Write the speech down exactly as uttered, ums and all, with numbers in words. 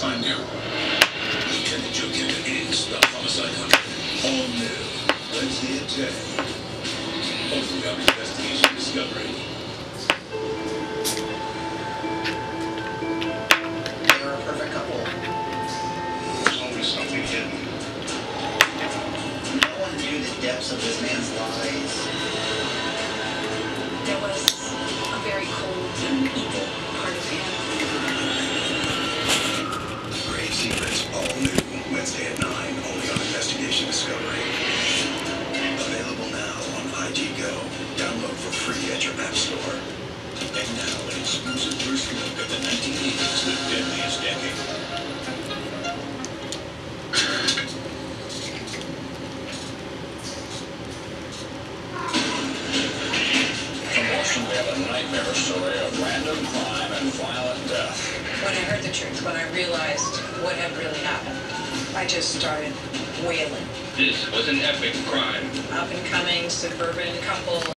find you. Lieutenant Joe Kennedy is the homicide hunter. All new. Wednesday at ten. Only on Investigation Discovery. They were a perfect couple. There's always something hidden. No one knew the depths of this man's lies. There was a very cold and evil part of him. Grave Secrets, all new. Wednesday at nine, only on Investigation Discovery. Available now on I G Go. Download for free at your app store. And now an exclusive first look at the nineteen eighties, the deadliest decade. From we have a nightmare story of random crime and violent death. When I heard the truth, when I realized what had really happened, I just started wailing. This was an epic crime. Up and coming suburban couple.